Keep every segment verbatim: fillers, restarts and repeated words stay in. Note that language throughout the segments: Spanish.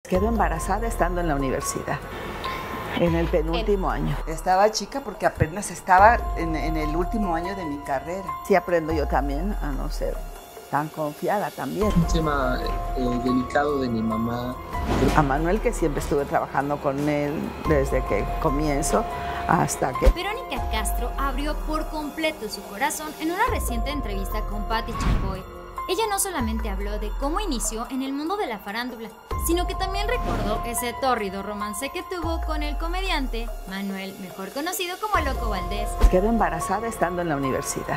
Quedó embarazada estando en la universidad, en el penúltimo año. Estaba chica porque apenas estaba en, en el último año de mi carrera. Sí aprendo yo también a no ser tan confiada también. Un tema eh, delicado de mi mamá. A Manuel, que siempre estuve trabajando con él desde que comienzo hasta que... Verónica Castro abrió por completo su corazón en una reciente entrevista con Patti Chapoy. Ella no solamente habló de cómo inició en el mundo de la farándula, sino que también recordó ese tórrido romance que tuvo con el comediante Manuel, mejor conocido como Loco Valdés. Quedó embarazada estando en la universidad,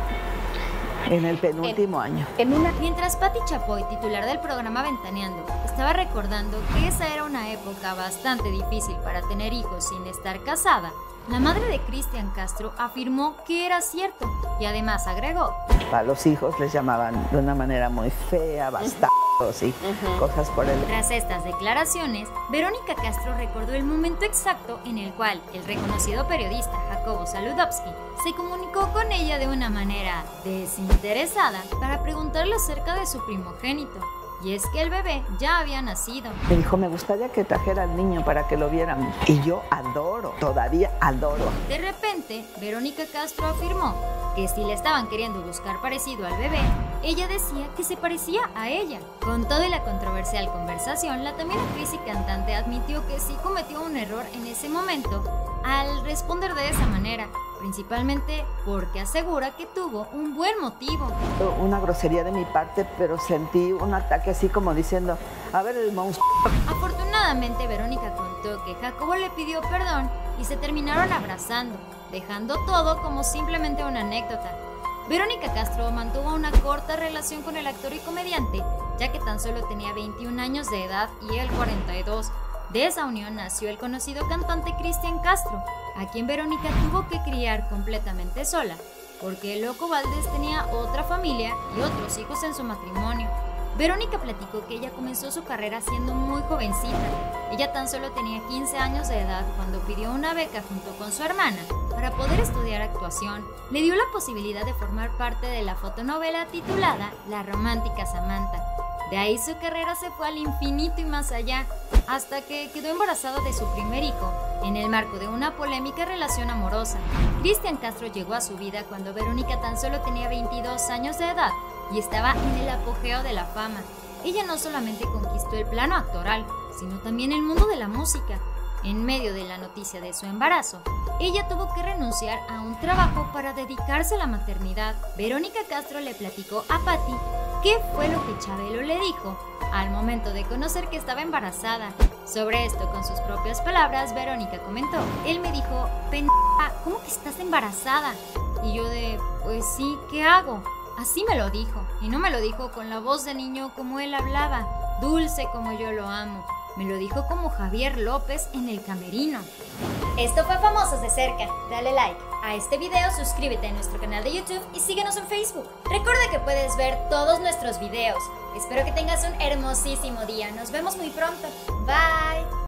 en el penúltimo en, año. En una... Mientras Patti Chapoy, titular del programa Ventaneando, estaba recordando que esa era una época bastante difícil para tener hijos sin estar casada, la madre de Cristian Castro afirmó que era cierto y además agregó: a los hijos les llamaban de una manera muy fea, bastardos y uh-huh. cosas por el... Tras estas declaraciones, Verónica Castro recordó el momento exacto en el cual el reconocido periodista Jacobo Saludowski se comunicó con ella de una manera desinteresada para preguntarle acerca de su primogénito. Y es que el bebé ya había nacido. Me dijo, me gustaría que trajera al niño para que lo viéramos. Y yo adoro, todavía adoro. De repente, Verónica Castro afirmó que si le estaban queriendo buscar parecido al bebé, ella decía que se parecía a ella. Con toda la controversial conversación, la también actriz y cantante admitió que sí cometió un error en ese momento al responder de esa manera, principalmente porque asegura que tuvo un buen motivo. Una grosería de mi parte, pero sentí un ataque así como diciendo, a ver el monstruo. Afortunadamente, Verónica contó que Jacobo le pidió perdón y se terminaron abrazando, dejando todo como simplemente una anécdota. Verónica Castro mantuvo una corta relación con el actor y comediante, ya que tan solo tenía veintiún años de edad y él cuarenta y dos. De esa unión nació el conocido cantante Cristian Castro, a quien Verónica tuvo que criar completamente sola, porque el Loco Valdés tenía otra familia y otros hijos en su matrimonio. Verónica platicó que ella comenzó su carrera siendo muy jovencita. Ella tan solo tenía quince años de edad cuando pidió una beca junto con su hermana para poder estudiar actuación. Le dio la posibilidad de formar parte de la fotonovela titulada La Romántica Samantha. De ahí su carrera se fue al infinito y más allá, hasta que quedó embarazada de su primer hijo, en el marco de una polémica relación amorosa. Cristian Castro llegó a su vida cuando Verónica tan solo tenía veintidós años de edad y estaba en el apogeo de la fama. Ella no solamente conquistó el plano actoral, sino también el mundo de la música. En medio de la noticia de su embarazo, ella tuvo que renunciar a un trabajo para dedicarse a la maternidad. Verónica Castro le platicó a Patti qué fue lo que Chabelo le dijo al momento de conocer que estaba embarazada. Sobre esto, con sus propias palabras, Verónica comentó: él me dijo, pendeja, ¿cómo que estás embarazada? Y yo de, pues sí, ¿qué hago? Así me lo dijo, y no me lo dijo con la voz de niño como él hablaba, dulce como yo lo amo. Me lo dijo como Javier López en El Camerino. Esto fue Famosos de Cerca. Dale like a este video, suscríbete a nuestro canal de YouTube y síguenos en Facebook. Recuerda que puedes ver todos nuestros videos. Espero que tengas un hermosísimo día. Nos vemos muy pronto. Bye.